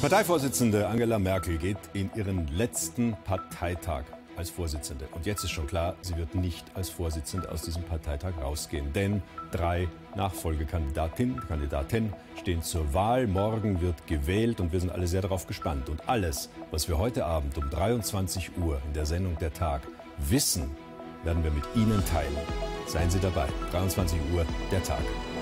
Parteivorsitzende Angela Merkel geht in ihren letzten Parteitag als Vorsitzende. Und jetzt ist schon klar, sie wird nicht als Vorsitzende aus diesem Parteitag rausgehen. Denn 3 Nachfolgekandidatinnen, Kandidaten stehen zur Wahl. Morgen wird gewählt und wir sind alle sehr darauf gespannt. Und alles, was wir heute Abend um 23 Uhr in der Sendung Der Tag wissen, werden wir mit Ihnen teilen. Seien Sie dabei. 23 Uhr, Der Tag.